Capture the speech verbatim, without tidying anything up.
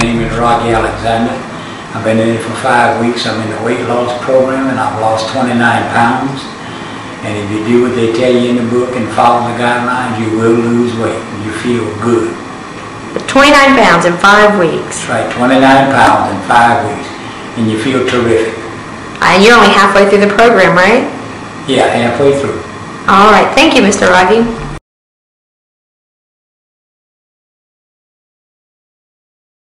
name is Rocky Alexander. I've been in it for five weeks. I'm in the weight loss program and I've lost twenty-nine pounds. And if you do what they tell you in the book and follow the guidelines, you will lose weight. You feel good. twenty-nine pounds in five weeks. That's right, twenty-nine pounds in five weeks. And you feel terrific. And you're only halfway through the program, right? Yeah, halfway through. All right. Thank you, Mister Rocky.